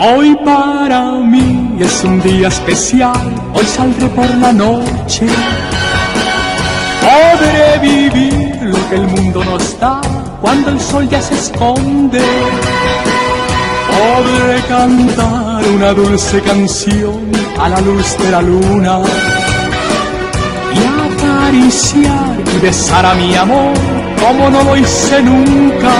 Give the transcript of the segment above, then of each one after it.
Hoy para mí es un día especial, hoy saldré por la noche. Podré vivir lo que el mundo nos da cuando el sol ya se esconde. Podré cantar una dulce canción a la luz de la luna y acariciar y besar a mi amor como no lo hice nunca.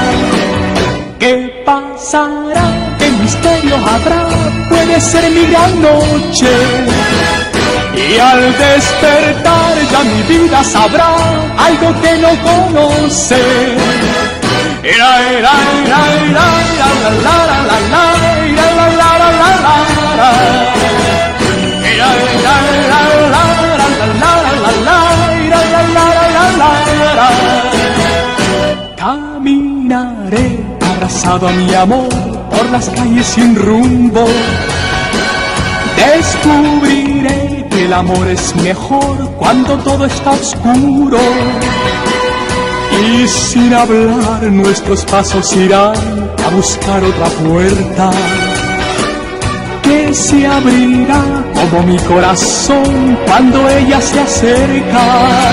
¿Qué pasará? ¿Qué misterio habrá? Puede ser mi gran noche. Y al despertar ya mi vida sabrá algo que no conoce. Caminaré abrazado a mi amor por las calles sin rumbo. Descubriré que el amor es mejor cuando todo está oscuro. Y sin hablar nuestros pasos irán a buscar otra puerta que se abrirá como mi corazón cuando ella se acerca.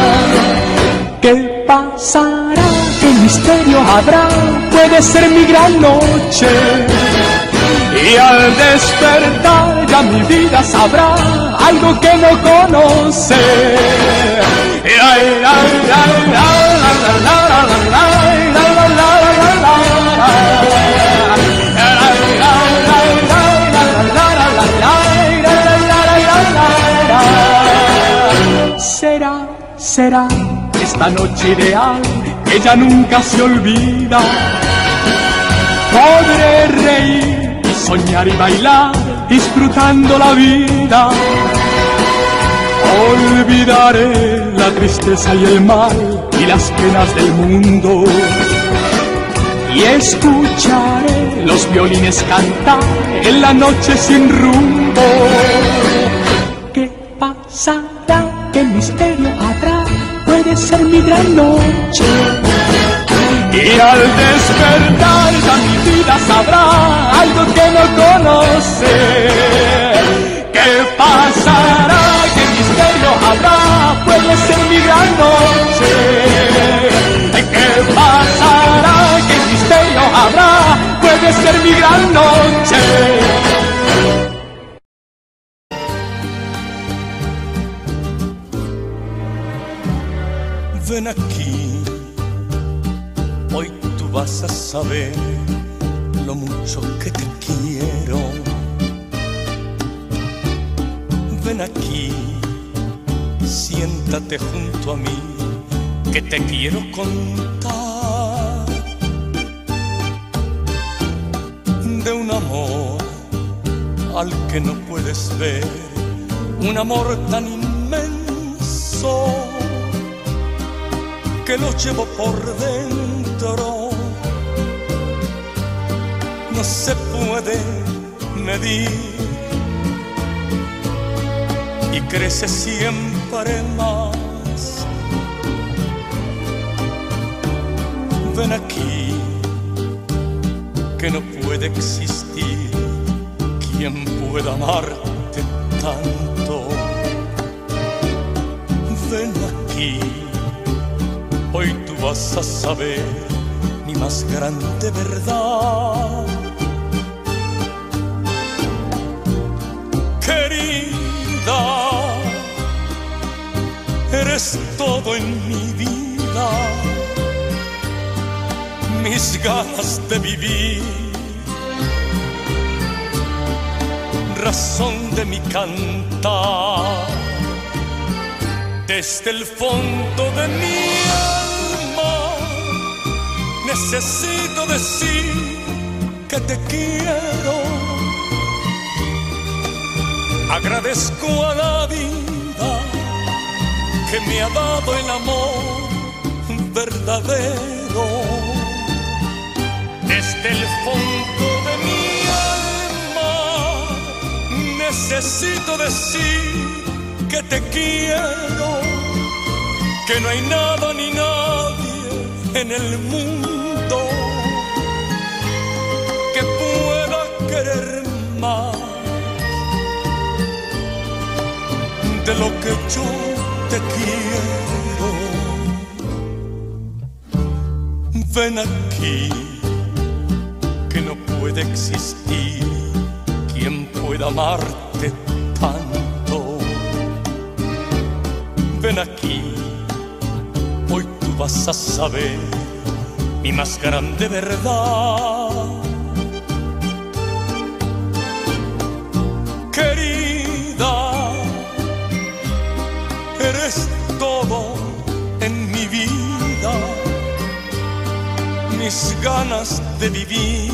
¿Qué pasará? ¿Qué misterio habrá? Puede ser mi gran noche. Y al despertar ya mi vida sabrá algo que no conoce. Será esta noche ideal, ella nunca se olvida. Podré reír y soñar y bailar, disfrutando la vida. Olvidaré la tristeza y el mal y las penas del mundo. Y escucharé los violines cantar en la noche sin rumbo. ¿Qué pasará? ¿Qué misterio habrá? Puede ser mi gran noche. Y al despertar ya mi vida sabrá algo que no conoce. ¿Qué pasará? ¿Qué misterio habrá? Puede ser mi gran noche. ¿Qué pasará? ¿Qué misterio habrá? Puede ser mi gran noche. Ven aquí, hoy tú vas a saber lo mucho que te quiero. Ven aquí, siéntate junto a mí, que te quiero contar de un amor al que no puedes ver, un amor tan inmenso que lo llevo por dentro. No se puede medir y crece siempre más. Ven aquí, que no puede existir quien pueda amarte tanto. Ven aquí, hoy tú vas a saber mi más grande verdad. Querida, eres todo en mi vida, mis ganas de vivir, razón de mi cantar. Desde el fondo de mi alma necesito decir que te quiero. Agradezco a la vida que me ha dado el amor verdadero. Desde el fondo de mi alma necesito decir que te quiero, que no hay nada ni nadie en el mundo que pueda quererme más de lo que yo te quiero. Ven aquí, que no puede existir quien pueda amarte tanto. Ven aquí, hoy tú vas a saber mi más grande verdad. Querida, eres todo en mi vida, mis ganas de vivir,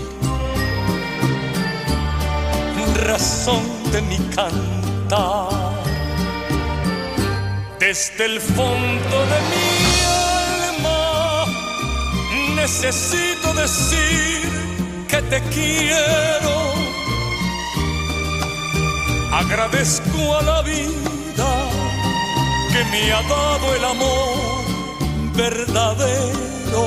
razón de mi cantar. Desde el fondo de mi alma necesito decir que te quiero. Agradezco a la vida que me ha dado el amor verdadero.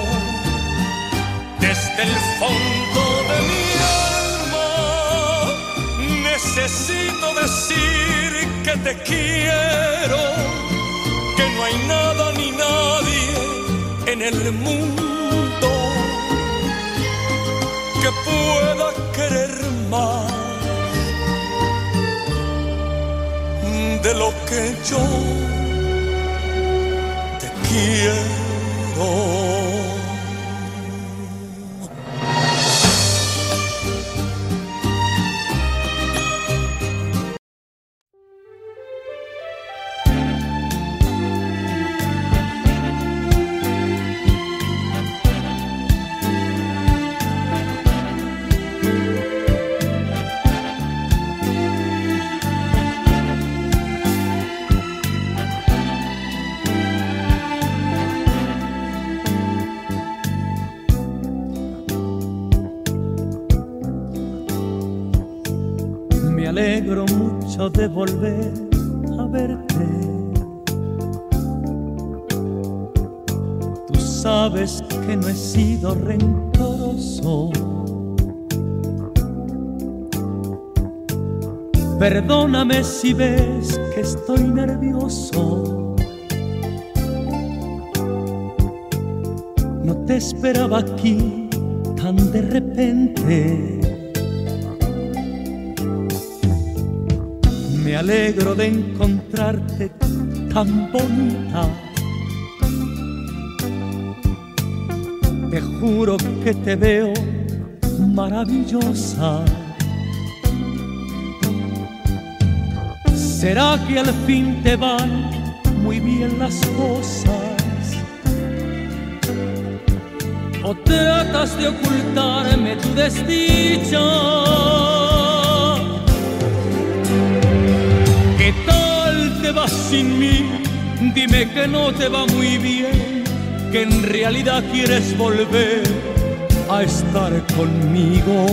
Desde el fondo de mi alma necesito decir que te quiero, que no hay nada ni nadie en el mundo que pueda querer más de lo que yo te quiero. Me alegro mucho de volver a verte. Tú sabes que no he sido rencoroso. Perdóname si ves que estoy nervioso. No te esperaba aquí tan de repente. Me alegro de encontrarte tan bonita. Te juro que te veo maravillosa. ¿Será que al fin te van muy bien las cosas? ¿O tratas de ocultarme tu desdicha? ¿Qué tal te vas sin mí? Dime que no te va muy bien, que en realidad quieres volver a estar conmigo.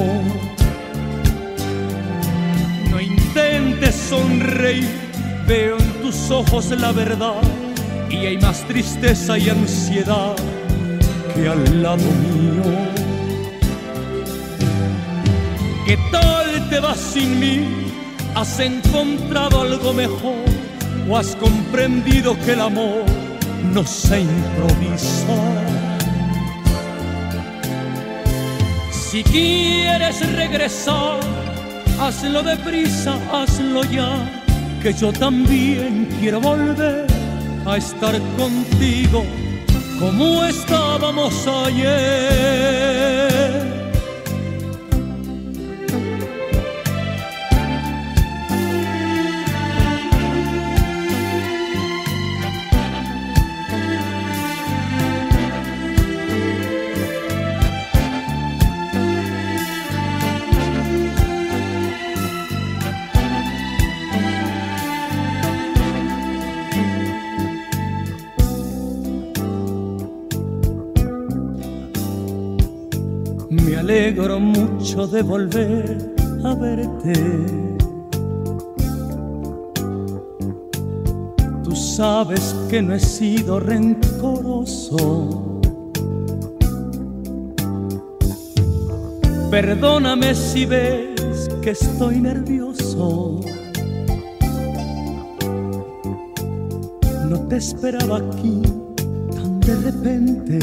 No intentes sonreír, veo en tus ojos la verdad y hay más tristeza y ansiedad que al lado mío. ¿Qué tal te vas sin mí? ¿Has encontrado algo mejor o has comprendido que el amor no se improvisa? Si quieres regresar, hazlo deprisa, hazlo ya, que yo también quiero volver a estar contigo como estábamos ayer. Me alegro mucho de volver a verte. Tú sabes que no he sido rencoroso. Perdóname si ves que estoy nervioso. No te esperaba aquí tan de repente.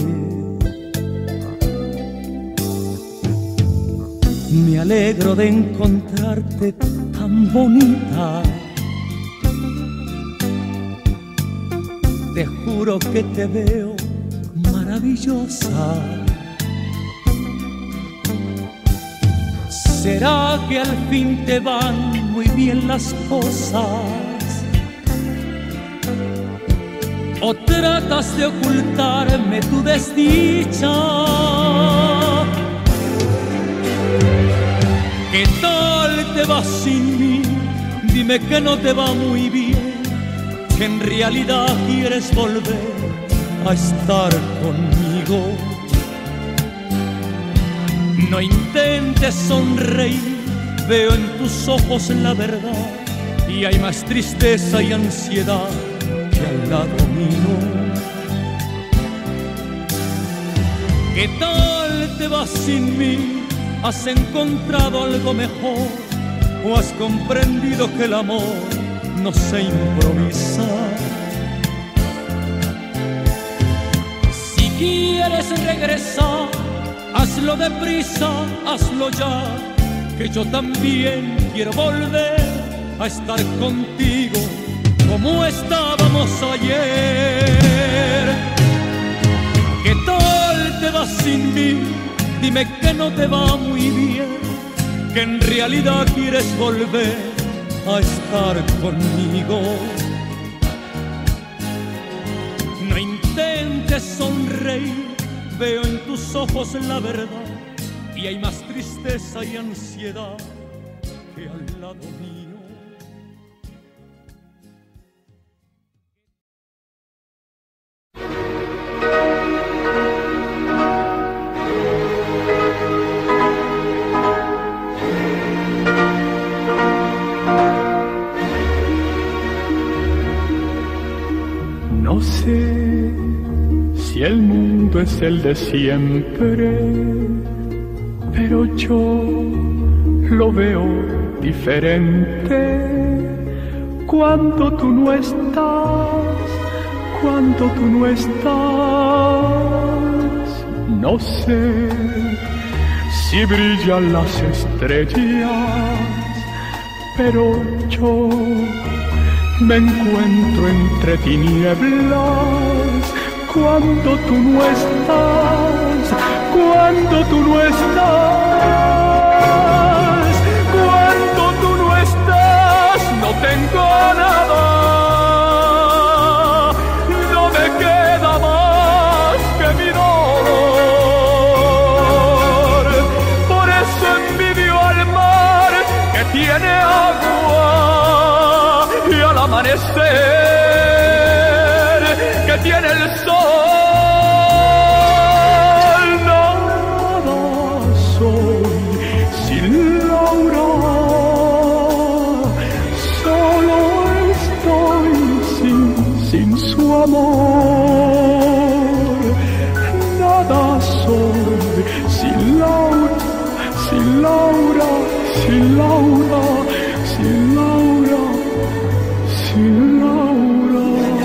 Me alegro de encontrarte tan bonita. Te juro que te veo maravillosa. ¿Será que al fin te van muy bien las cosas? ¿O tratas de ocultarme tu desdicha? ¿Qué tal te va sin mí? Dime que no te va muy bien, que en realidad quieres volver a estar conmigo. No intentes sonreír, veo en tus ojos la verdad, y hay más tristeza y ansiedad que al lado mío. ¿Qué tal te vas sin mí? ¿Has encontrado algo mejor? ¿O has comprendido que el amor no se improvisa? Si quieres regresar, hazlo deprisa, hazlo ya, que yo también quiero volver a estar contigo como estábamos ayer. ¿Qué tal te vas sin mí? Dime que no te va muy bien, que en realidad quieres volver a estar conmigo. No intentes sonreír, veo en tus ojos la verdad, y hay más tristeza y ansiedad que al lado mío. No sé si el mundo es el de siempre, pero yo lo veo diferente cuando tú no estás, cuando tú no estás. No sé si brillan las estrellas, pero yo me encuentro entre tinieblas cuando tú no estás, cuando tú no estás, cuando tú no estás. No tengo nada, no me queda más que mi dolor. Por eso envidio al mar que tiene agua, y al amanecer que tiene el sol. Nada soy sin Laura, solo estoy sin su amor. Nada soy sin Laura, sin Laura, sin Laura, sin Laura, sin Laura.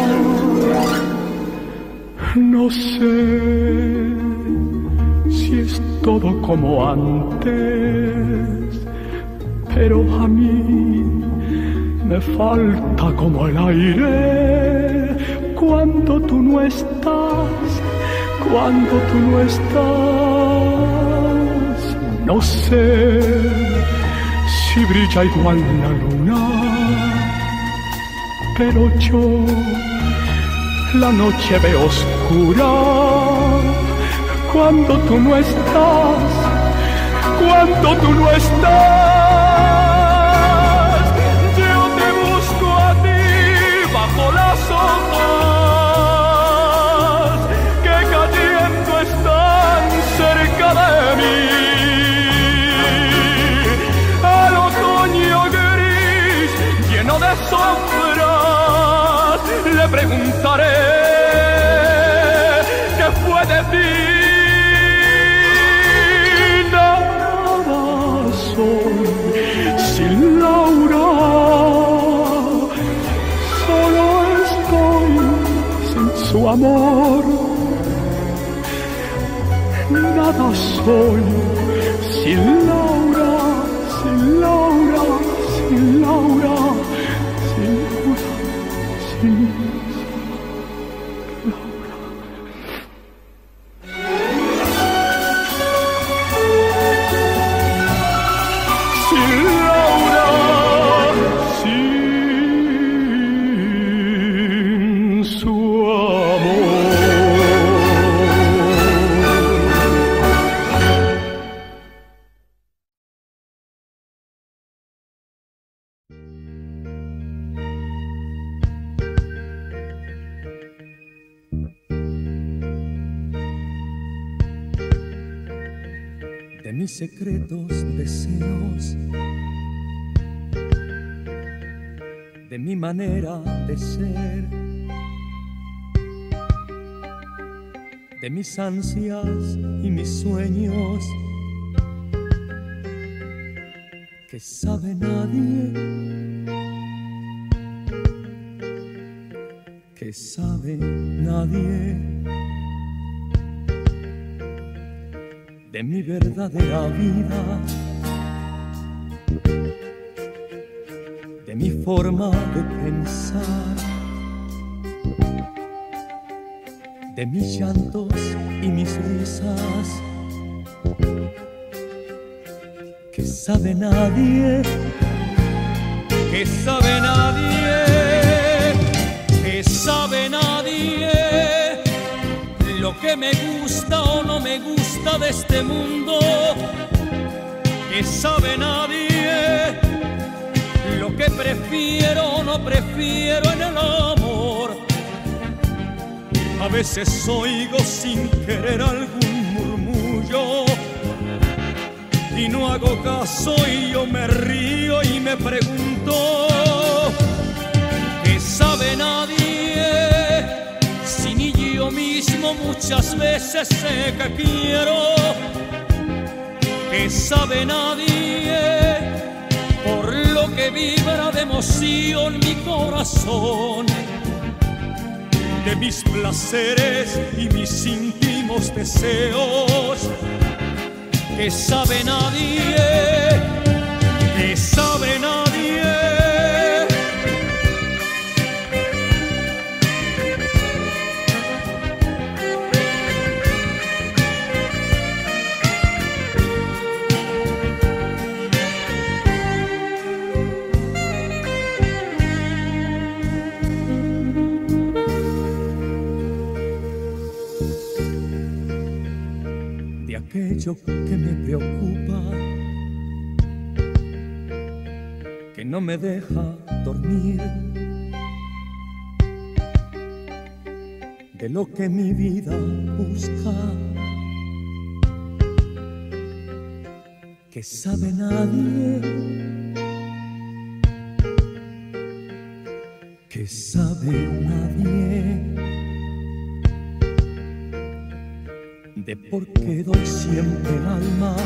No sé si es todo como antes, pero a mí me falta como el aire cuando tú no estás, cuando tú no estás. No sé si brilla igual la luna, pero yo la noche veo oscura cuando tú no estás, cuando tú no estás. Yo te busco a ti bajo las hojas que cayendo están cerca de mí. Al otoño gris lleno de sombras le preguntaré qué fue de ti. Nada soy tu amor. Nada soy sin Laura, sin Laura, sin Laura, sin Laura, sin Laura. De mis secretos deseos, de mi manera de ser, de mis ansias y mis sueños, que sabe nadie, que sabe nadie. De mi verdadera vida, de mi forma de pensar, de mis llantos y mis risas, que sabe nadie, que sabe nadie, que sabe nadie lo que me gusta o no me gusta de este mundo, que sabe nadie lo que prefiero o no prefiero en el amor. A veces oigo sin querer algún murmullo y no hago caso y yo me río y me pregunto, ¿qué sabe nadie? Si ni yo mismo muchas veces sé que quiero, que sabe nadie por lo que vibra de emoción mi corazón, de mis placeres y mis íntimos deseos, que sabe nadie, que sabe nadie. Aquello que me preocupa, que no me deja dormir, de lo que mi vida busca, que sabe nadie, que sabe nadie. De por qué doy siempre el alma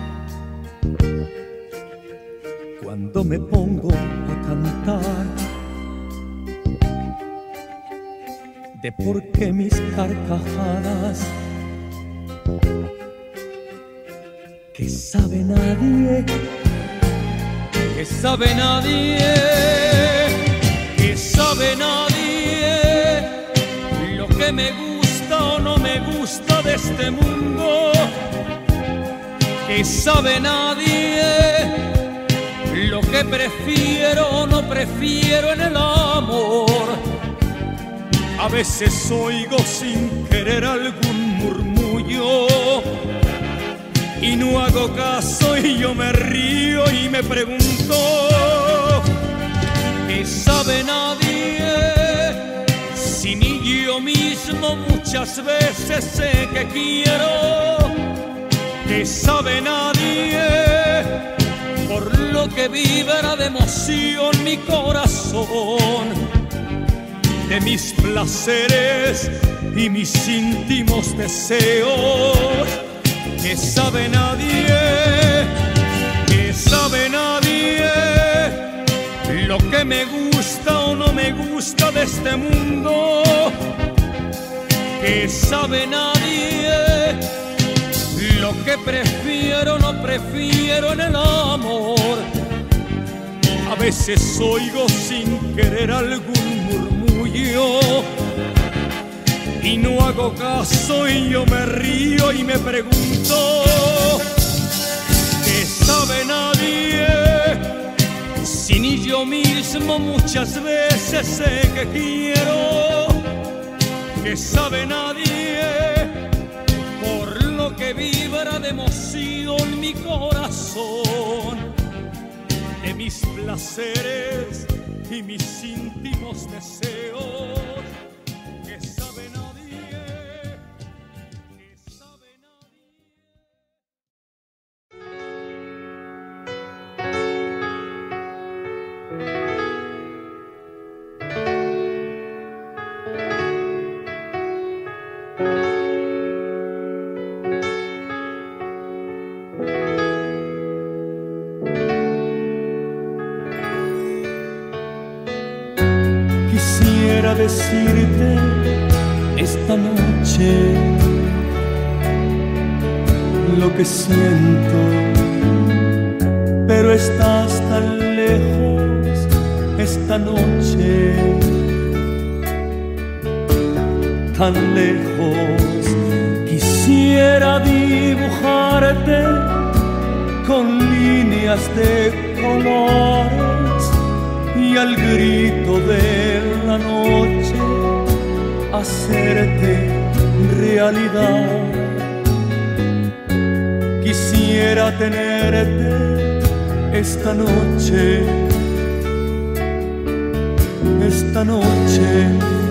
cuando me pongo a cantar, de por qué mis carcajadas, que sabe nadie, que sabe nadie, que sabe nadie lo que me gusta o no me gusta de este mundo, que sabe nadie lo que prefiero o no prefiero en el amor. A veces oigo sin querer algún murmullo y no hago caso y yo me río y me pregunto, ¿qué sabe nadie? Si ni yo mismo muchas veces sé que quiero, que sabe nadie por lo que vibra de emoción mi corazón, de mis placeres y mis íntimos deseos, que sabe nadie, que sabe nadie lo que me gusta o no me gusta de este mundo, que sabe nadie. Lo que prefiero, no prefiero en el amor. A veces oigo sin querer algún murmullo y no hago caso y yo me río y me pregunto, ¿qué sabe nadie? Si ni yo mismo muchas veces sé que quiero. ¿Qué sabe nadie? Por lo que vibra de emoción mi corazón, de mis placeres y mis íntimos deseos. ¿Qué sabe nadie? ¿Qué sabe Quisiera decirte esta noche lo que siento, pero estás tan lejos esta noche, tan lejos. Quisiera dibujarte con líneas de colores y al grito de la noche hacerte realidad. Quisiera tenerte esta noche, esta noche.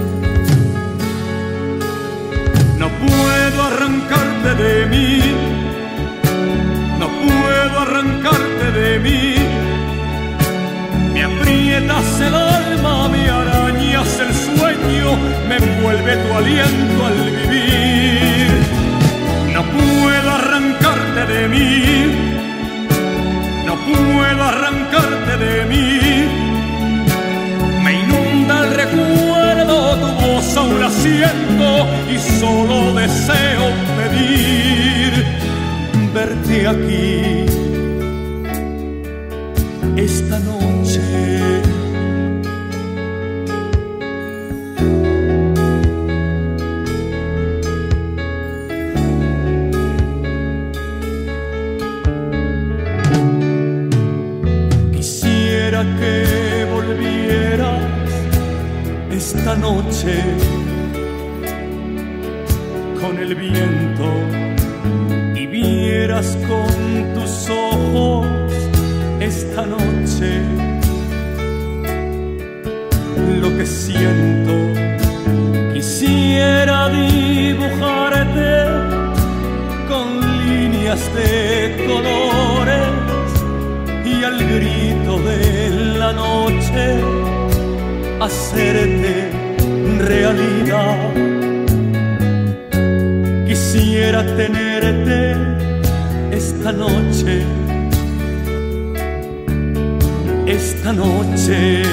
No puedo arrancarte de mí, no puedo arrancarte de mí. Me aprietas el alma, me arañas el sueño, me envuelve tu aliento al vivir. No puedo arrancarte de mí, no puedo arrancarte de mí. Me inunda el recuerdo, tu voz aún la siento y solo deseo pedir verte aquí esta noche. Quisiera que volvieras esta noche con el viento y vieras con tus ojos esta noche lo que siento. Quisiera dibujarte con líneas de colores y al grito de la noche hacerte realidad. Quisiera tenerte esta noche, esta noche.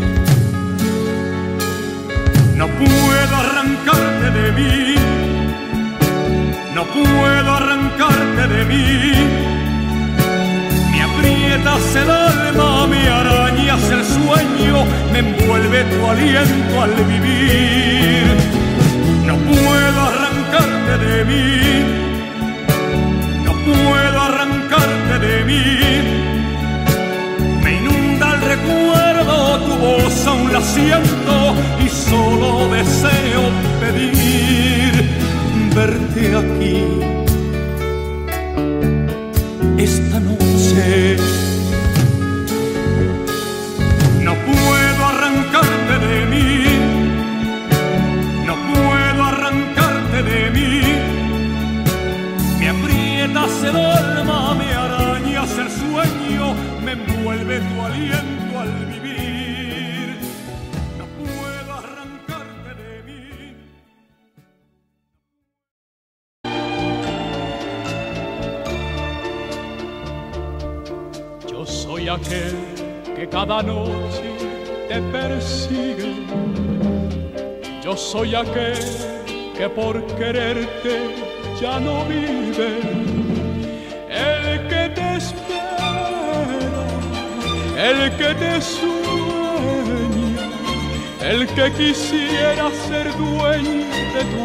No puedo arrancarte de mí, no puedo arrancarte de mí. Me aprietas el alma, me arañas el sueño, me envuelve tu aliento al vivir. No puedo arrancarte de mí, no puedo arrancarte de mí. Recuerdo tu voz, aún la siento y solo deseo pedir verte aquí esta noche. No puedo arrancarte de mí, no puedo arrancarte de mí. Me aprietas el alma, me arañas el sueño, me envuelve tu aliento al vivir. No puedo arrancarte de mí. Yo soy aquel que cada noche te persigue. Yo soy aquel que por quererte ya no vive, el que te espera, el que te sueña, el que quisiera ser dueño de tu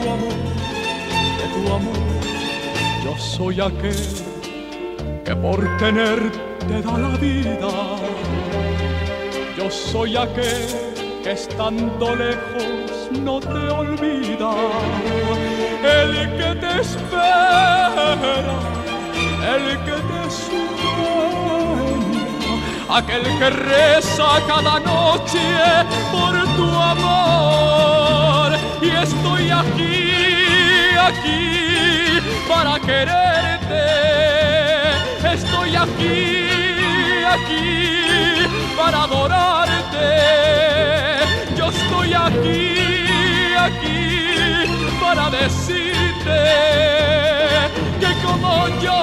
amor. Yo soy aquel que por tenerte da la vida. Yo soy aquel que estando lejos no te olvida, el que te espera, el que te sueña, aquel que reza cada noche por tu amor. Y estoy aquí para quererte, estoy aquí para adorarte. Yo estoy aquí para decirte que como yo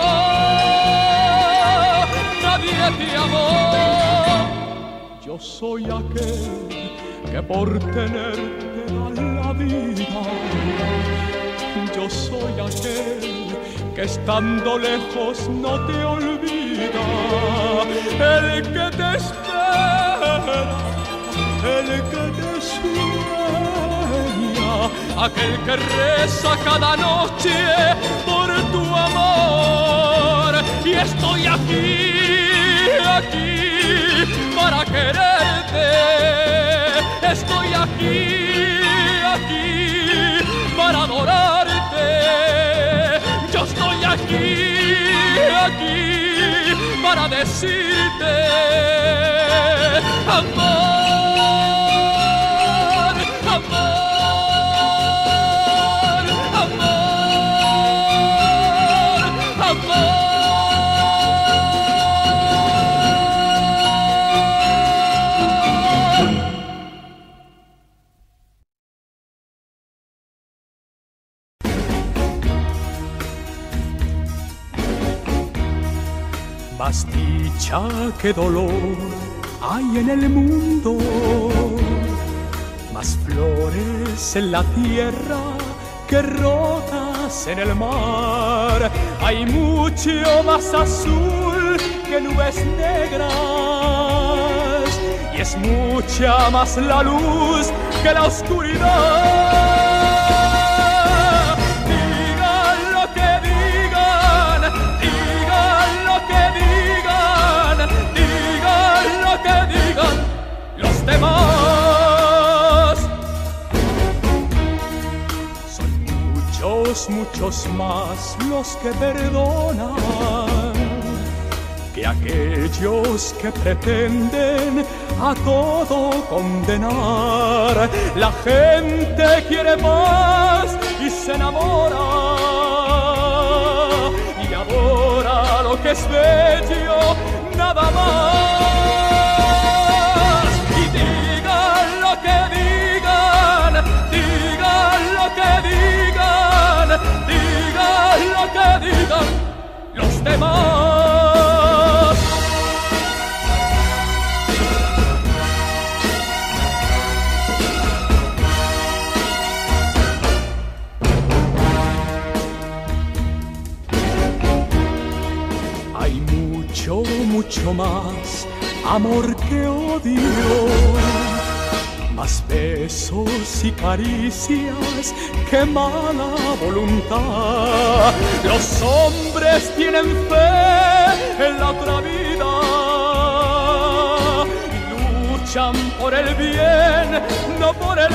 nadie te amó. Yo soy aquel que por tenerte da la vida. Yo soy aquel que estando lejos no te olvida, el que te espera, el que te sueña, aquel que reza cada noche por tu amor. Y estoy aquí para quererte, estoy aquí para adorarte. Yo estoy aquí para decirte amor, amor, amor, amor. Más dicha que dolor hay en el mundo, más flores en la tierra que rocas en el mar. Hay mucho más azul que nubes negras, y es mucha más la luz que la oscuridad. Los demás son muchos más los que perdonan que aquellos que pretenden a todo condenar. La gente quiere paz y se enamora y adora lo que es bello, nada más. Lo que digan los demás. Hay mucho más amor que odio, más besos y caricias que mala voluntad. Los hombres tienen fe en la otra vida y luchan por el bien, no por el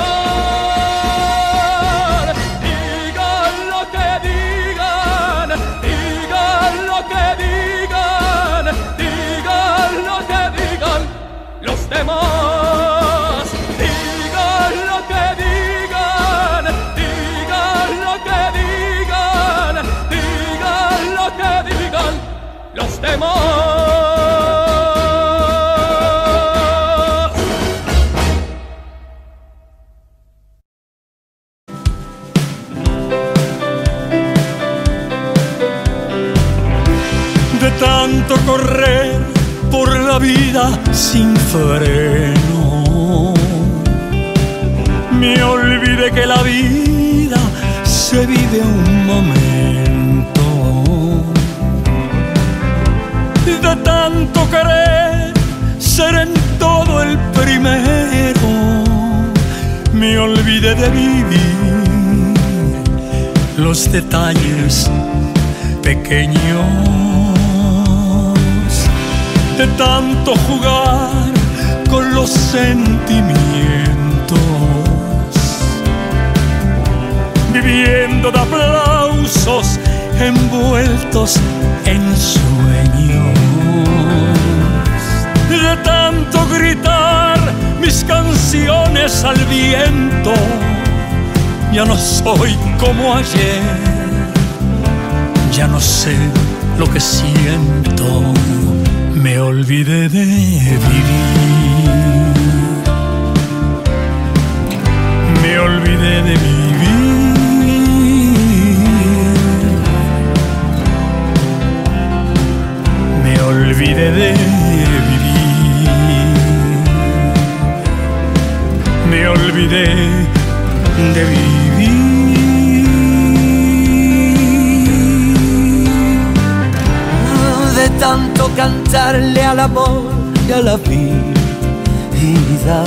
mal. Digan lo que digan, digan lo que digan, digan lo que digan los demás. Digan lo que digan, digan lo que digan, digan lo que digan los demás. De tanto correr por la vida sin freno, me olvidé que la vida vive un momento. De tanto querer ser en todo el primero, me olvidé de vivir los detalles pequeños. De tanto jugar con los sentimientos, viviendo de aplausos envueltos en sueños. De tanto gritar mis canciones al viento, ya no soy como ayer, ya no sé lo que siento. Me olvidé de vivir, me olvidé de vivir, me olvidé de vivir, me olvidé de vivir. De tanto cantarle al amor y a la vida,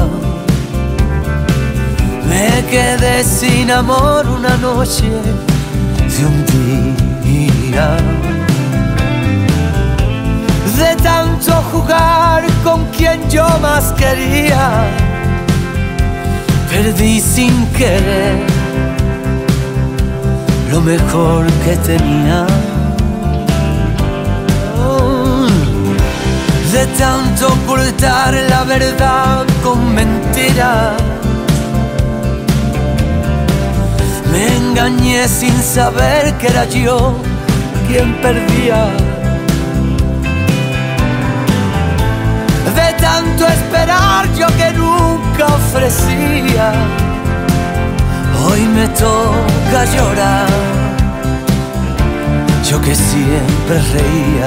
me quedé sin amor una noche de un día. De tanto jugar con quien yo más quería, perdí sin querer lo mejor que tenía. De tanto ocultar la verdad con mentiras, me engañé sin saber que era yo quien perdía. De tanto esperar yo que nunca ofrecía, hoy me toca llorar, yo que siempre reía.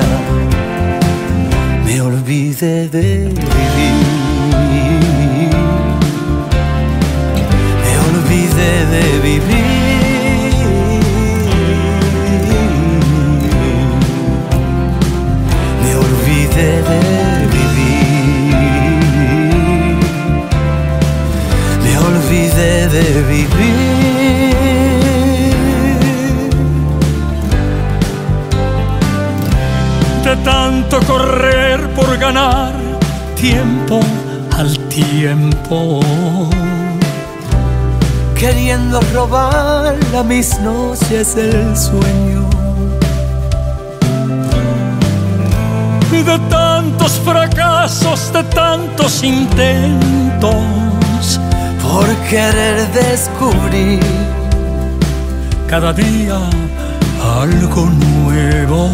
Me olvidé de vivir, me olvidé de vivir, me olvidé de vivir, me olvidé de vivir. De tanto correr por ganar tiempo al tiempo, queriendo robar a mis noches el sueño. De tantos fracasos, de tantos intentos, por querer descubrir cada día algo nuevo.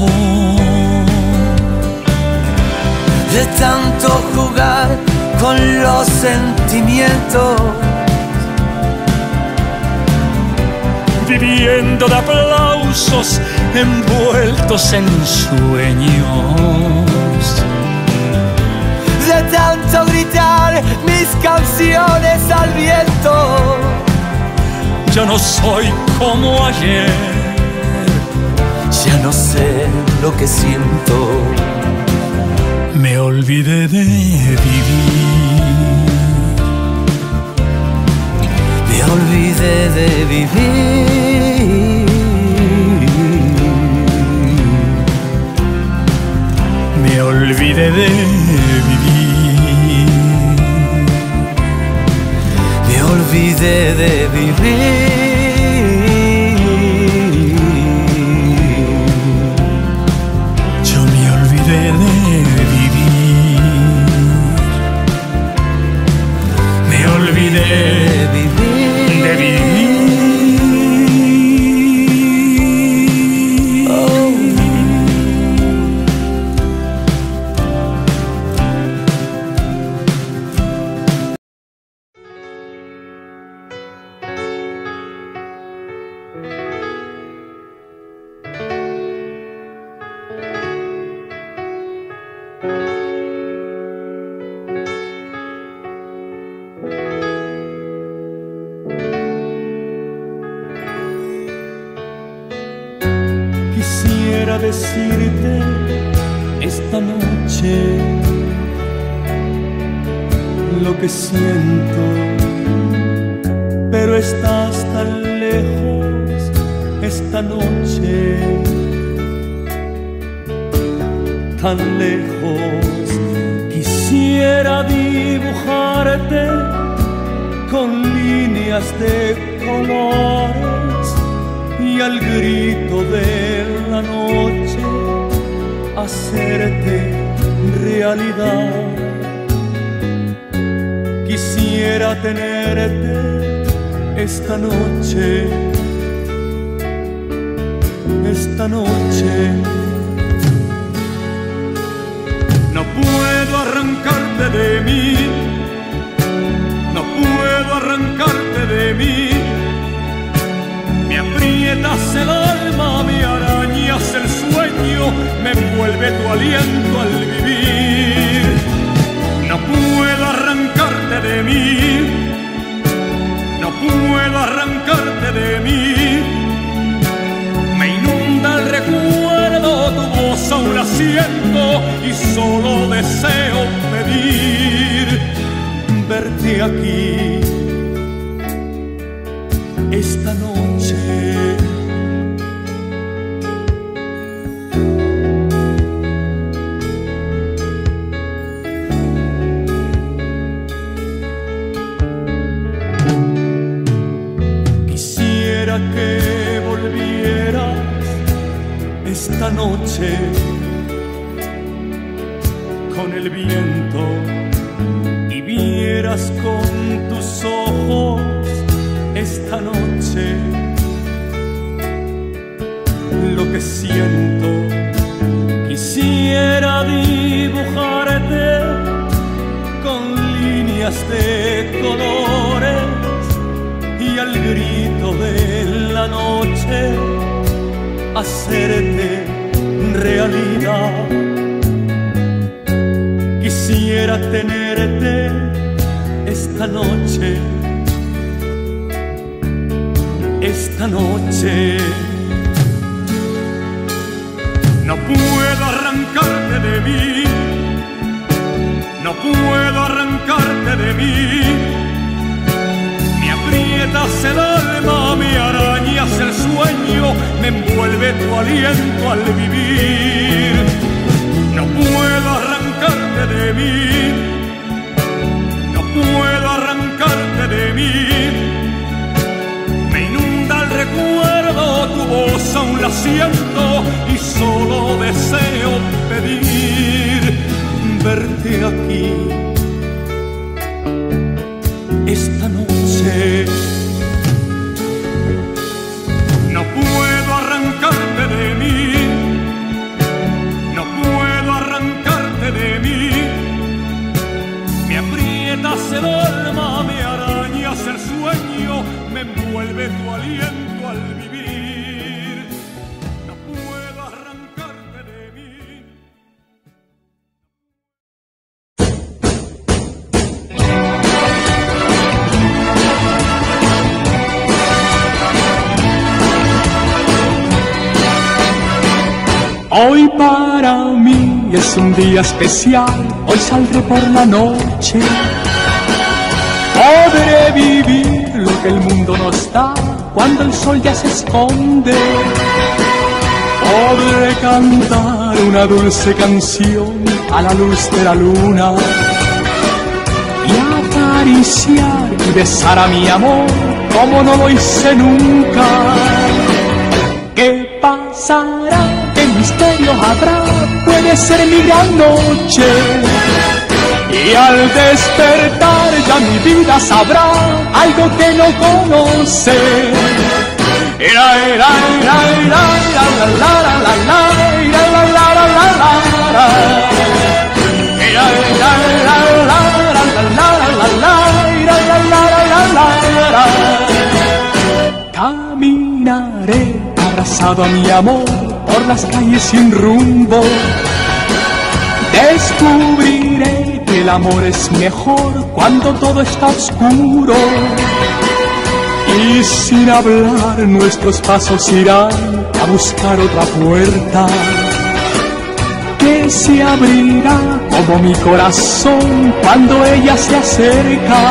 De tanto jugar con los sentimientos, viviendo de aplausos envueltos en sueños. De tanto gritar mis canciones al viento, ya no soy como ayer, ya no sé lo que siento. Me olvidé de vivir, me olvidé de vivir, me olvidé de vivir, me olvidé de vivir. Yo me olvidé de olvidé de vivir, de vivir. Quisiera decirte esta noche lo que siento, pero estás tan lejos esta noche, tan lejos. Quisiera dibujarte con líneas de colores y al grito de la noche hacerte realidad. Quisiera tenerte esta noche, esta noche. No puedo arrancarte de mí, no puedo arrancarte de mí. Me aprietas el alma, me arañas el sueño, me envuelve tu aliento al vivir. No puedo arrancarte de mí, no puedo arrancarte de mí. Me inunda el recuerdo, tu voz aún la siento y solo deseo pedir verte aquí esta noche. Quisiera que volvieras esta noche con el viento y vieras con tus ojos esta noche lo que siento. Quisiera dibujarte con líneas de colores y al grito de la noche hacerte realidad. Quisiera tenerte esta noche, esta noche. No puedo arrancarte de mí, no puedo arrancarte de mí. Me aprietas el alma, me arañas el sueño, me envuelve tu aliento al vivir. No puedo arrancarte de mí, no puedo arrancarte de mí. Recuerdo tu voz, aún la siento y solo deseo pedir verte aquí esta noche. No puedo arrancarte de mí, no puedo arrancarte de mí. Me aprietas el alma, me arañas el sueño, me envuelve tu aliento al vivir. No puedo arrancarte de mí. Hoy para mí es un día especial, hoy saldré por la noche. Podré vivir lo que el mundo nos da cuando el sol ya se esconde. Podré cantar una dulce canción a la luz de la luna y acariciar y besar a mi amor como no lo hice nunca. ¿Qué pasará? ¿Qué misterio habrá? Puede ser mi gran noche. Y al despertar ya mi vida sabrá algo que no conoce. Caminaré abrazado a mi amor por las calles sin rumbo. Descubriré que el amor es mejor cuando todo está oscuro. Y y sin hablar nuestros pasos irán a buscar otra puerta que se abrirá como mi corazón cuando ella se acerca.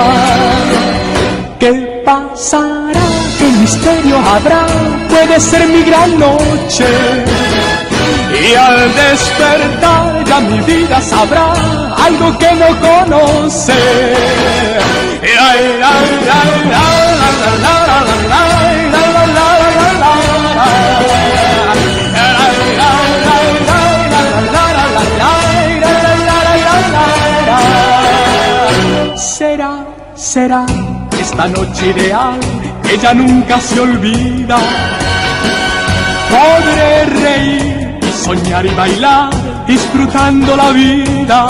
¿Qué pasará? ¿Qué misterio habrá? Puede ser mi gran noche y al despertar ya mi vida sabrá algo que no conoce. Será esta noche ideal, ella nunca se olvida. Podré reír y soñar y bailar, disfrutando la vida.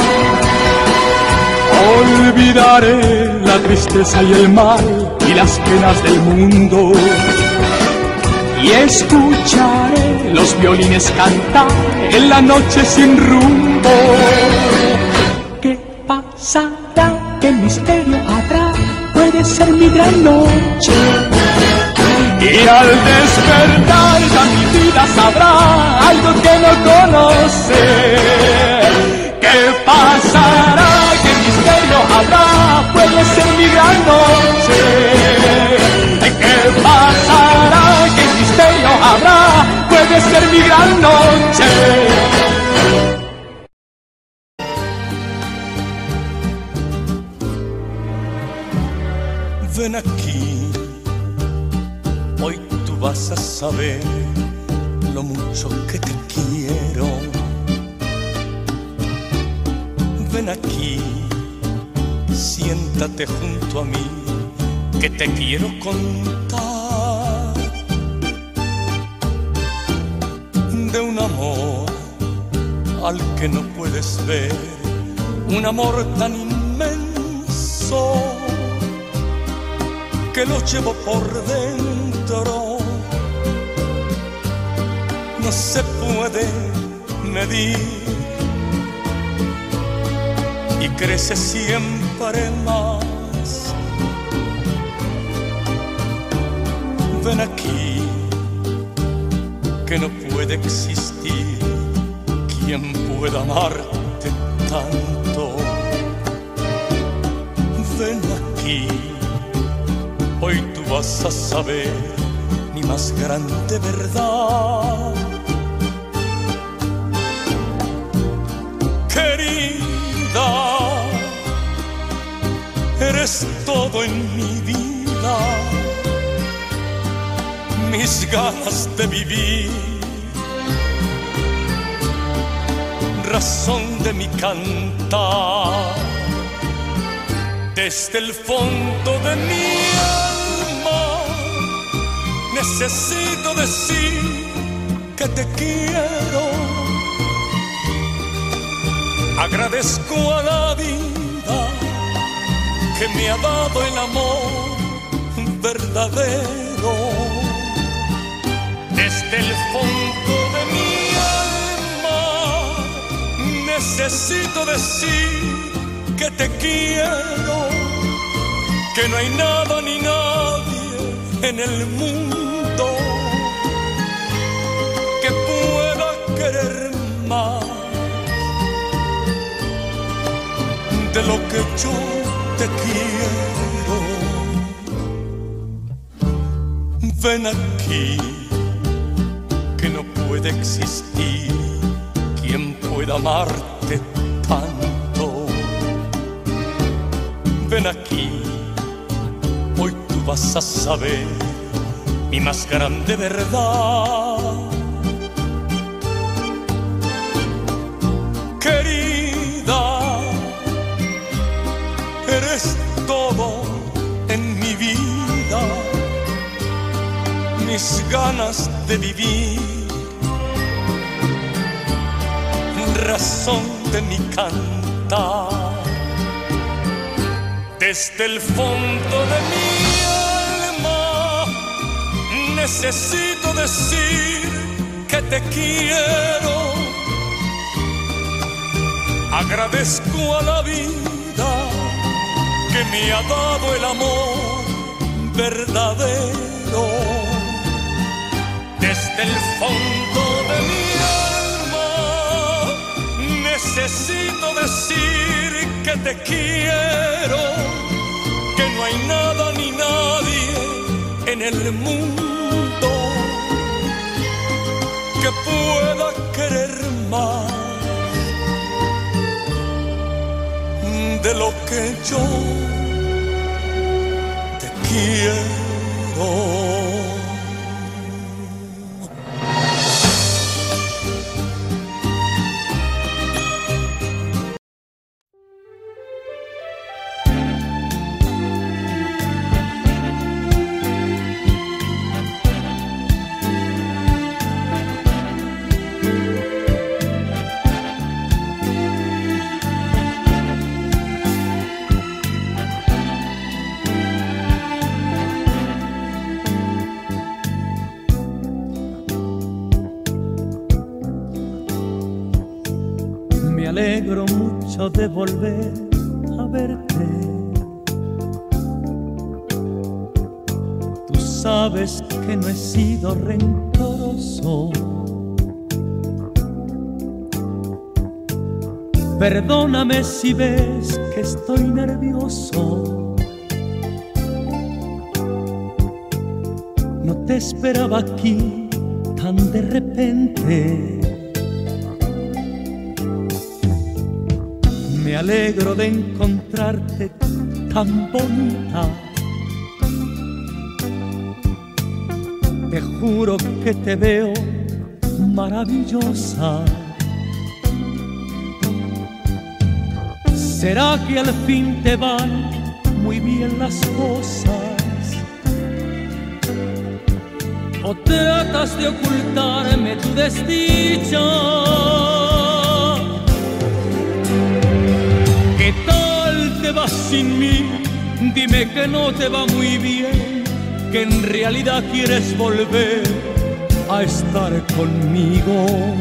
Olvidaré la tristeza y el mal y las penas del mundo, y escucharé los violines cantar en la noche sin rumbo. ¿Qué pasará? ¿Qué misterio habrá? Puede ser mi gran noche y al despertar ya mi vida sabrá algo que no conoce. ¿Qué pasará? ¿Qué misterio habrá? Puede ser mi gran noche. ¿Qué pasará? ¿Qué misterio habrá? Puede ser mi gran noche. Ven aquí, hoy tú vas a saber lo mucho que te quiero. Ven aquí, siéntate junto a mí, que te quiero contar de un amor al que no puedes ver, un amor tan inmenso que lo llevo por dentro, no se puede medir y crece siempre más. Ven aquí, que no puede existir quien pueda amarte tanto. Ven aquí, hoy tú vas a saber mi más grande verdad. Querida, eres todo en mi vida, mis ganas de vivir, razón de mi cantar. Desde el fondo de mi alma necesito decir que te quiero. Agradezco a la vida que me ha dado el amor verdadero. Desde el fondo de mi alma necesito decir que te quiero, que no hay nada ni nadie en el mundo que pueda querer más de lo que yo te quiero. Ven aquí, que no puede existir quien pueda amarte tanto. Ven aquí, hoy tú vas a saber mi más grande verdad. Querida, eres todo en mi vida, mis ganas de vivir, razón de mi cantar. Desde el fondo de mi alma necesito decir que te quiero. Agradezco a la vida que me ha dado el amor verdadero. Desde el fondo de mi alma necesito decir que te quiero, que no hay nada ni nadie en el mundo que pueda querer más de lo que yo te quiero. Me alegro mucho de volver a verte. Tú sabes que no he sido rencoroso. Perdóname si ves que estoy nervioso. No te esperaba aquí tan de repente. Me alegro de encontrarte tan bonita. Te juro que te veo maravillosa. ¿Será que al fin te van muy bien las cosas? ¿O tratas de ocultarme tu desdicha? ¿Qué tal te vas sin mí? Dime que no te va muy bien, que en realidad quieres volver a estar conmigo.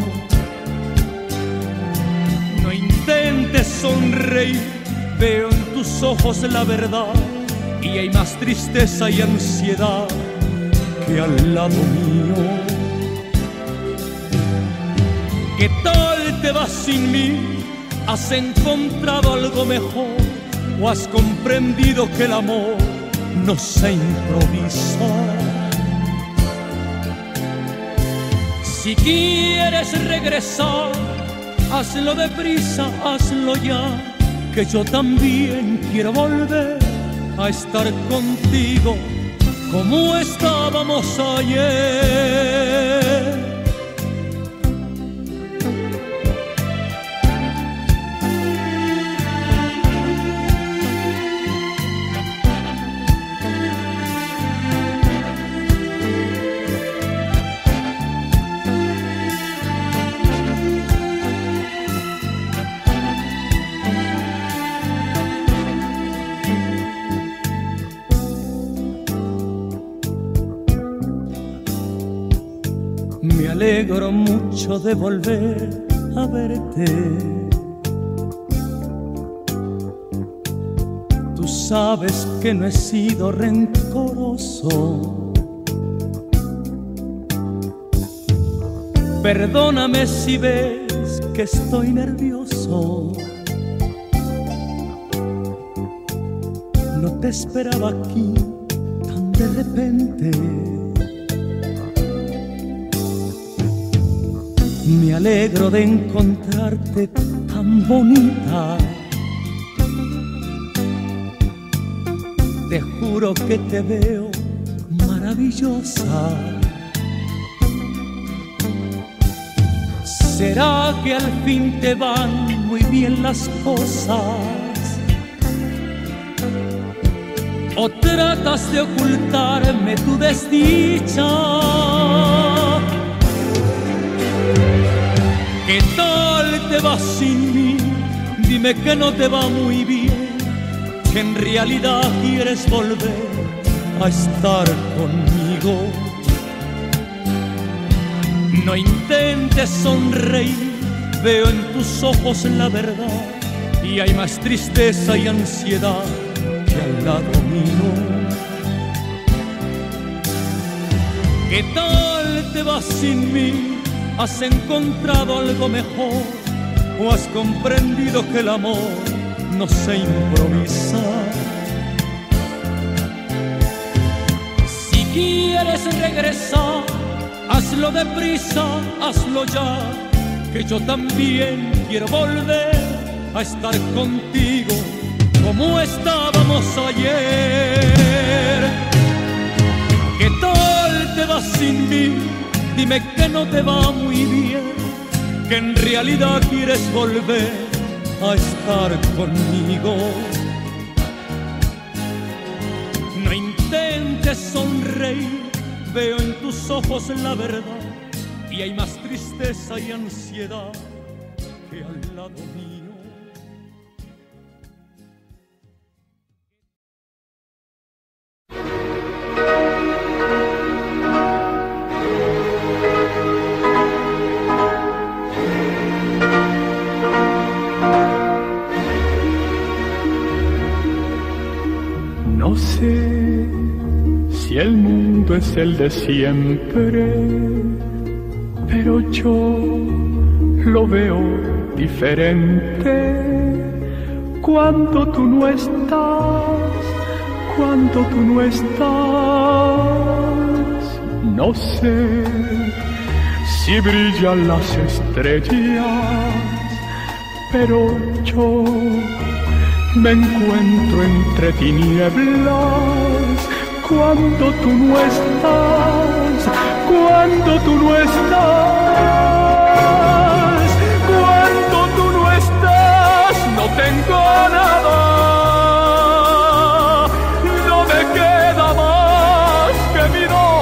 No intentes sonreír, veo en tus ojos la verdad y hay más tristeza y ansiedad que al lado mío. ¿Qué tal te vas sin mí? ¿Has encontrado algo mejor o has comprendido que el amor no se improvisa? Si quieres regresar, hazlo deprisa, hazlo ya, que yo también quiero volver a estar contigo como estábamos ayer. Me alegro mucho de volver a verte. Tú sabes que no he sido rencoroso. Perdóname si ves que estoy nervioso. No te esperaba aquí tan de repente. Me alegro de encontrarte tan bonita. Te juro que te veo maravillosa. ¿Será que al fin te van muy bien las cosas? ¿O tratas de ocultarme tu desdicha? ¿Qué tal te vas sin mí? Dime que no te va muy bien, que en realidad quieres volver a estar conmigo. No intentes sonreír, veo en tus ojos la verdad y hay más tristeza y ansiedad que al lado mío. ¿Qué tal te vas sin mí? ¿Has encontrado algo mejor? ¿O has comprendido que el amor no se improvisa? Si quieres regresar, hazlo deprisa, hazlo ya, que yo también quiero volver a estar contigo como estábamos ayer. ¿Qué tal te vas sin mí? Dime que no te va muy bien, que en realidad quieres volver a estar conmigo. No intentes sonreír, veo en tus ojos la verdad, y hay más tristeza y ansiedad que al lado mío. No sé si el mundo es el de siempre, pero yo lo veo diferente cuando tú no estás, cuando tú no estás. No sé si brillan las estrellas, pero yo me encuentro entre tinieblas cuando tú no estás, cuando tú no estás, cuando tú no estás, no tengo nada, no me queda más que mi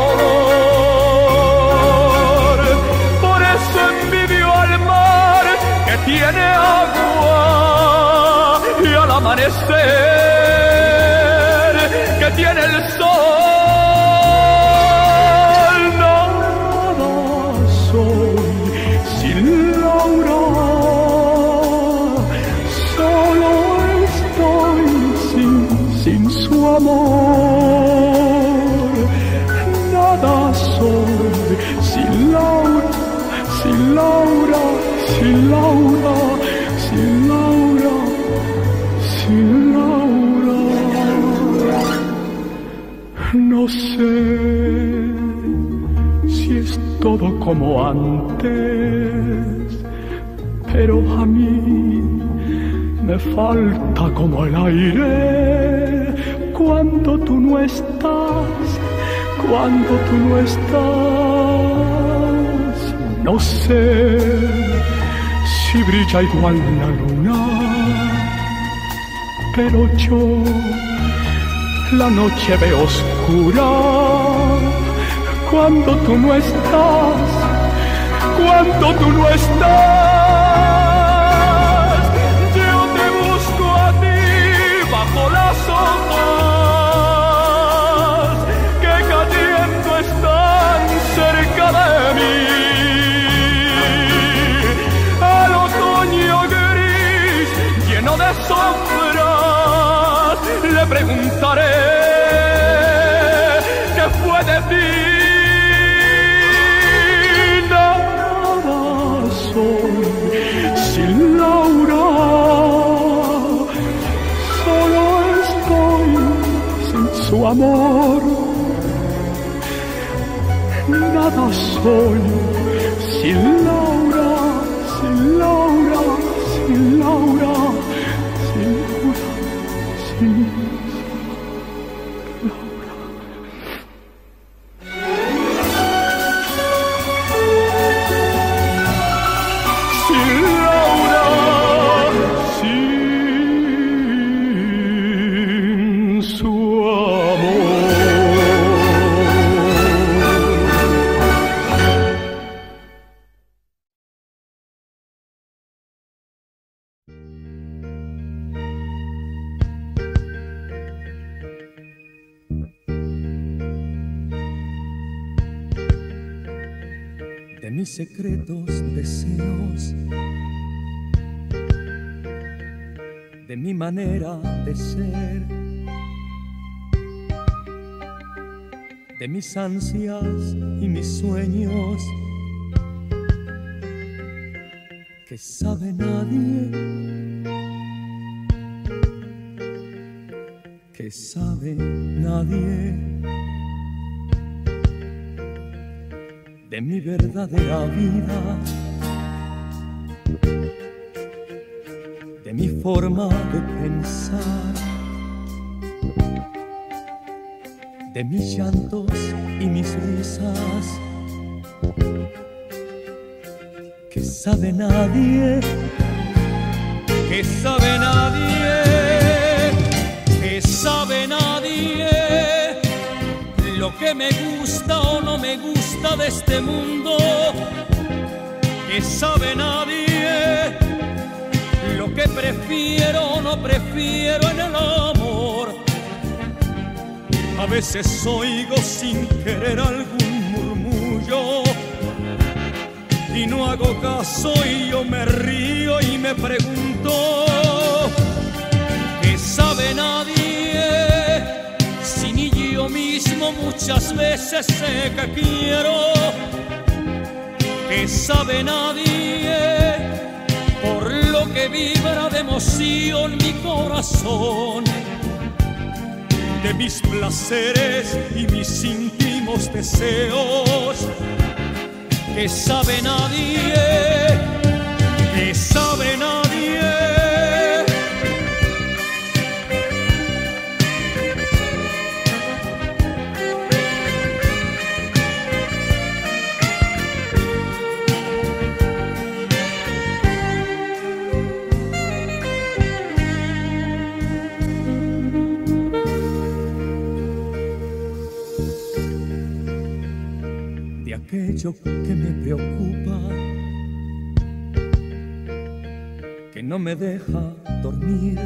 dolor. Por eso envidio al mar que tiene agua y al amanecer que tiene el sol. Nada soy sin Laura, solo estoy sin su amor. Nada soy sin Laura, sin Laura, sin Laura, sin Laura, sin Laura. No sé si es todo como antes, pero a mí me falta como el aire cuando tú no estás, cuando tú no estás. No sé si brilla igual la luna, pero yo la noche veo oscura cuando tú no estás, cuando tú no estás. Yo te busco a ti bajo las hojas que cayendo están cerca de mí. Al otoño gris lleno de sombras le preguntaré qué fue de ti. Nada soy sin Laura, solo estoy sin su amor. Nada soy sin Laura, sin Laura, sin Laura, sin Laura, sin Laura. De mis secretos deseos, de mi manera de ser, de mis ansias y mis sueños, que sabe nadie, que sabe nadie, de mi verdadera vida, de mi forma de pensar, de mis llantos y mis risas, que sabe nadie, que sabe nadie, que sabe nadie, lo que me gusta o no me gusta de este mundo, que sabe nadie, lo que prefiero o no prefiero en el amor. A veces oigo sin querer algún murmullo y no hago caso y yo me río y me pregunto, ¿qué sabe nadie? Si ni yo mismo muchas veces sé que quiero, ¿qué sabe nadie? Por lo que vibra de emoción mi corazón, de mis placeres y mis íntimos deseos, que sabe nadie, que sabe nadie. Aquello que me preocupa, que no me deja dormir,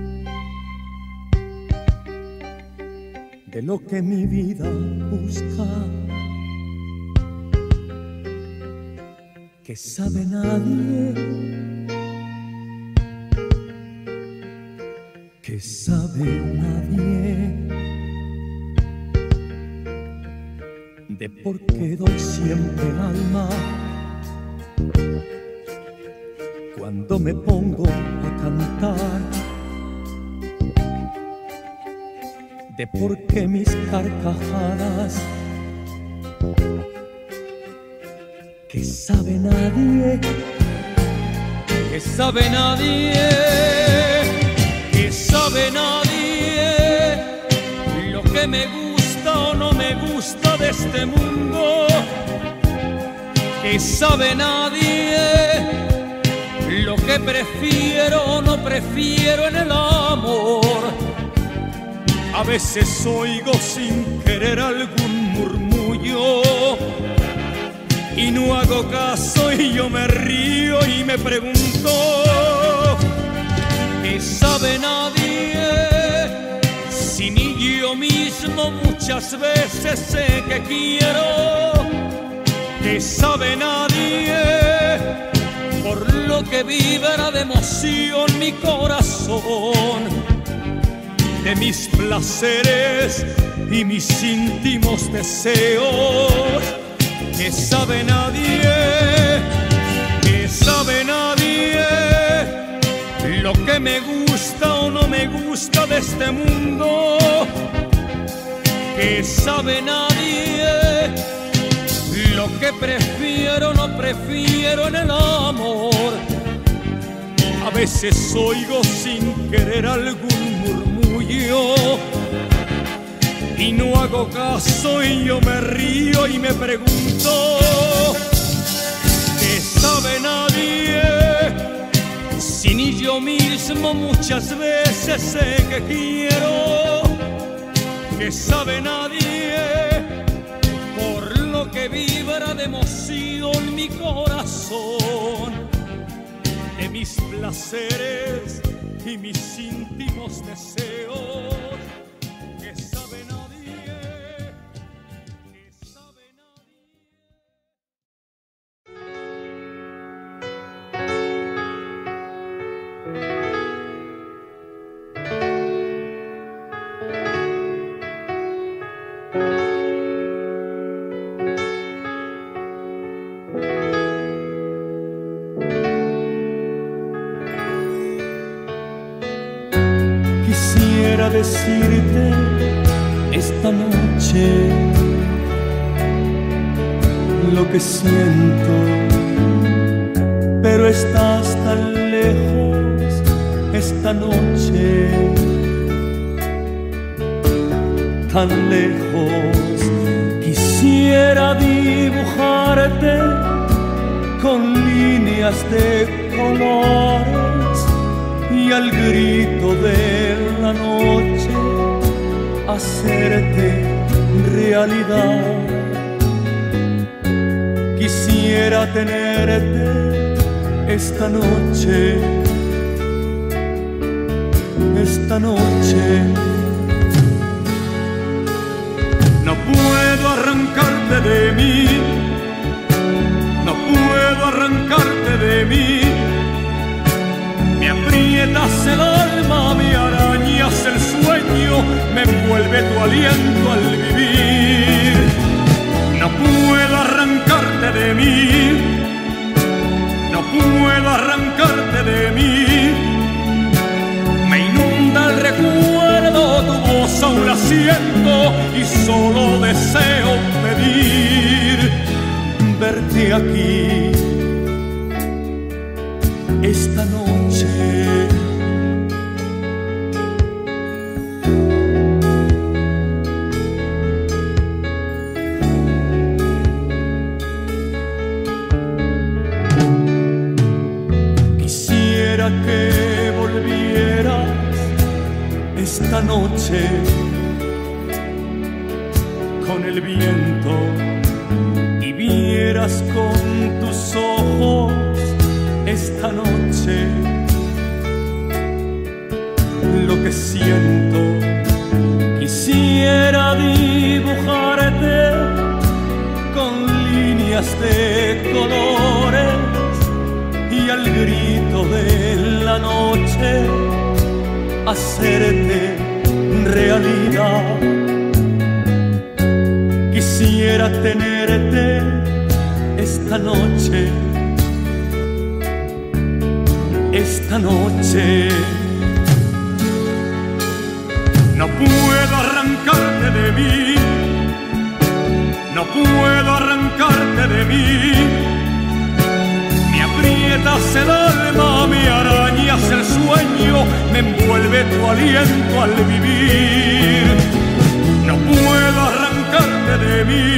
de lo que mi vida busca, que sabe nadie, que sabe nadie, de por qué doy siempre el alma cuando me pongo a cantar, de por qué mis carcajadas, que sabe nadie, que sabe nadie, que sabe nadie, lo que me gusta o no me gusta de este mundo, que sabe nadie, lo que prefiero o no prefiero en el amor. A veces oigo sin querer algún murmullo y no hago caso y yo me río y me pregunto, ¿qué sabe nadie? Si ni yo mismo muchas veces sé que quiero, que sabe nadie, por lo que vibra de emoción mi corazón, de mis placeres y mis íntimos deseos, que sabe nadie, que sabe nadie, lo que me gusta o no me gusta de este mundo, que sabe nadie, lo que prefiero o no prefiero en el amor. A veces oigo sin querer algún murmullo y no hago caso y yo me río y me pregunto, ¿qué sabe nadie? Si ni yo mismo muchas veces sé que quiero, que sabe nadie, por lo que vibra de emoción mi corazón, de mis placeres y mis íntimos deseos, que sabe nadie, que sabe nadie. decirte esta noche lo que siento, pero estás tan lejos esta noche, tan lejos. Quisiera dibujarte con líneas de colores y al grito de la noche hacerte realidad. Quisiera tenerte esta noche, esta noche. No puedo arrancarte de mí, no puedo arrancarte de mí. Me aprietas el alma, me arañas el sueño, me envuelve tu aliento al vivir. No puedo arrancarte de mí, no puedo arrancarte de mí. Me inunda el recuerdo, tu voz aún la siento y solo deseo pedir verte aquí esta noche. Quisiera que volvieras esta noche con el viento y vieras con tus ojos esta noche lo que siento. Quisiera dibujarte con líneas de colores y al grito de la noche hacerte realidad. Quisiera tenerte esta noche, esta noche. No puedo arrancarte de mí, no puedo arrancarte de mí. Me aprietas el alma, me arañas el sueño, me envuelve tu aliento al vivir. No puedo arrancarte de mí,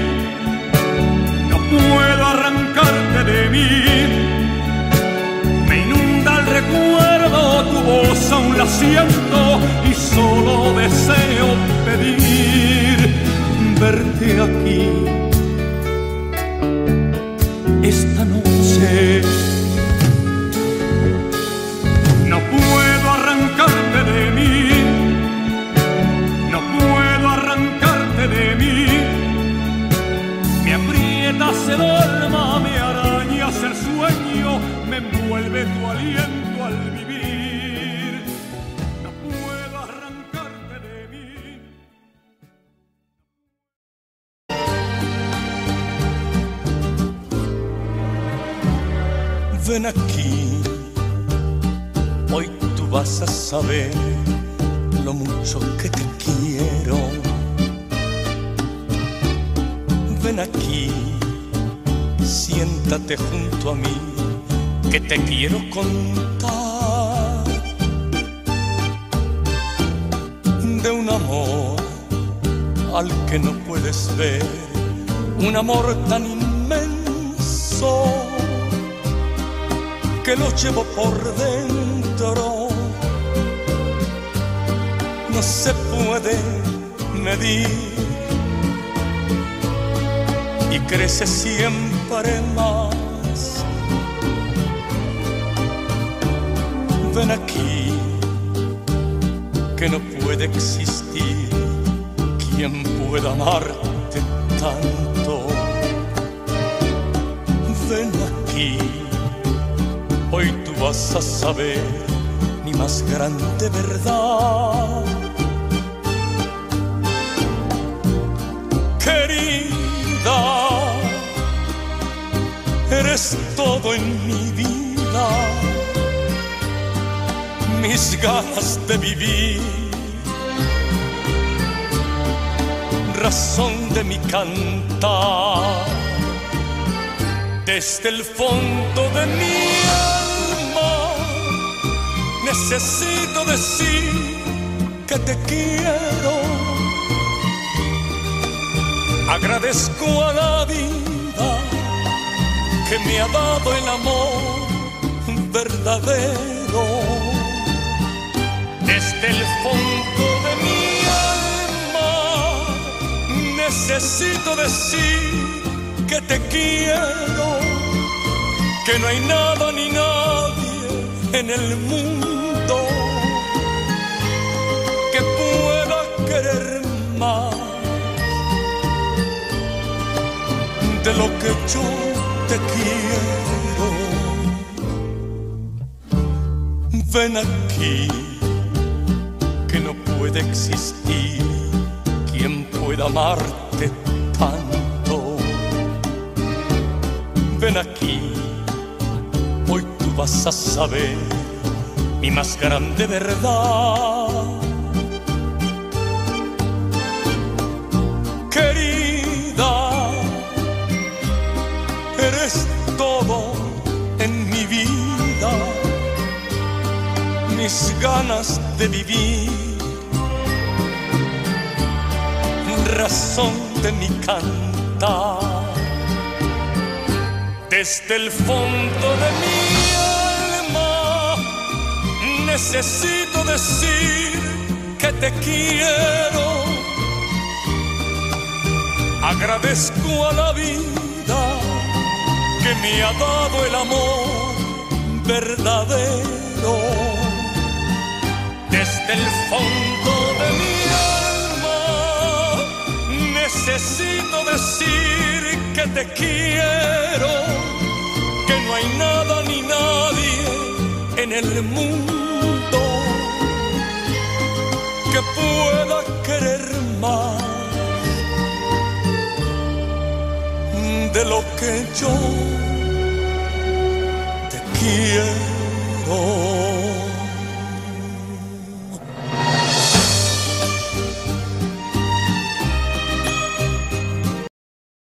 no puedo arrancarte de mí. Recuerdo tu voz, aún la siento y solo deseo pedir verte aquí esta noche. No puedo arrancarte de mí, no puedo arrancarte de mí. Me aprietas el alma, me arañas el sueño, me envuelve tu aliento al vivir. No puedo arrancarte de mí. Ven aquí, hoy tú vas a saber lo mucho que te quiero. Ven aquí, siéntate junto a mí, que te quiero contar de un amor al que no puedes ver, un amor tan inmenso que lo llevo por dentro. No se puede medir y crece siempre más. Ven aquí, que no puede existir quien pueda amarte tanto. Ven aquí, hoy tú vas a saber mi más grande verdad. Querida, eres todo en mi vida, mis ganas de vivir razón de mi cantar. Desde el fondo de mi alma necesito decir que te quiero. Agradezco a la vida que me ha dado el amor verdadero. Desde el fondo de mi alma necesito decir que te quiero, que no hay nada ni nadie en el mundo que pueda querer más de lo que yo te quiero. Ven aquí, que no puede existir quien pueda amarte tanto. Ven aquí, hoy tú vas a saber mi más grande verdad. Querida, eres todo en mi vida, mis ganas de vivir, razón de mi cantar. Desde el fondo de mi alma necesito decir que te quiero. Agradezco a la vida que me ha dado el amor verdadero. Desde el fondo de mi alma necesito decir que te quiero, que no hay nada ni nadie en el mundo que pueda querer más de lo que yo te quiero.